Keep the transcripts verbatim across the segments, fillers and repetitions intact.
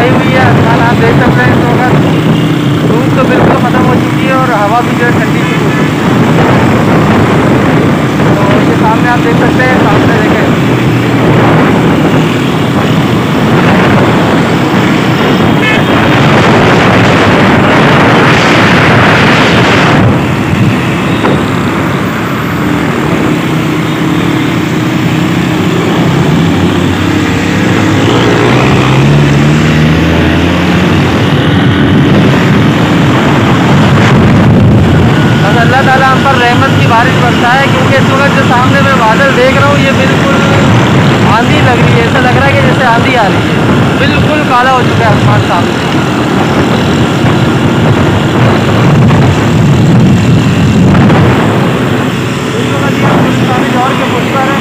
छाई हुई है, आसमान आप देख सकते हैं इस वक्त। धूप तो बिल्कुल ख़त्म हो चुकी है और हवा भी जो है ठंडी शुरू हो चुकी है। तो ये सामने आप देख सकते हैं, सामने देखें अल्लाह ताला हम पर रहमत की बारिश बरसा है, क्योंकि इस वक्त जो सामने मैं बादल देख रहा हूँ ये बिल्कुल आंधी लग रही है। ऐसा लग रहा है कि जैसे आंधी आ रही है, बिल्कुल काला हो चुका है आसमान सामने। और के पुष्प है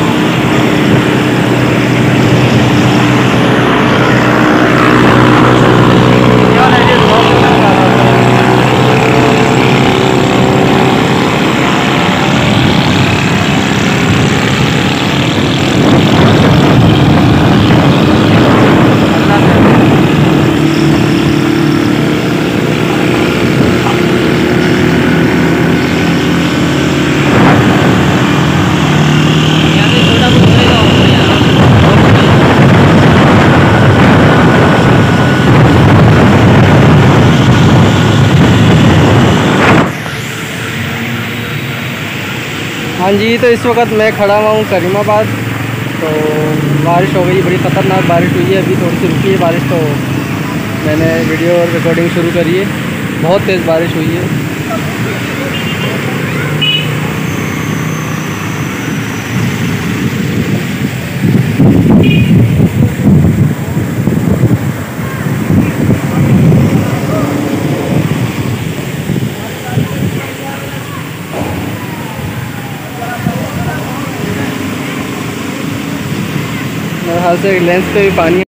हाँ जी। तो इस वक्त मैं खड़ा हुआ हूँ करीमाबाद। तो बारिश हो गई, बड़ी ख़तरनाक बारिश हुई है। अभी थोड़ी सी रुकी है बारिश, तो मैंने वीडियो और रिकॉर्डिंग शुरू करी है। बहुत तेज़ बारिश हुई है। मेरे ख्याल से लेंस पे भी पानी